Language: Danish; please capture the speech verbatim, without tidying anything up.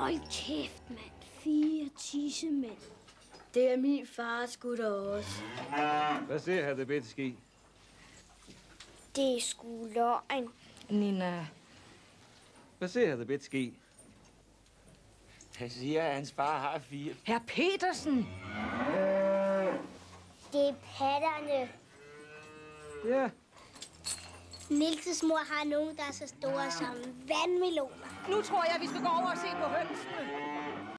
Hold kæft, mand. Fire tissemænd. Det er min fars gutter også. Hvad ser her, det bedste ske? Det er sgu løgn. Nina. Hvad ser her, det bedste ske? Han siger, at hans far har fire. Herr Petersen! Det er patterne. Ja. Nilses mor har nogen, der er så store som vandmeloner. Nu tror jeg, vi skal gå over og se på hønsene.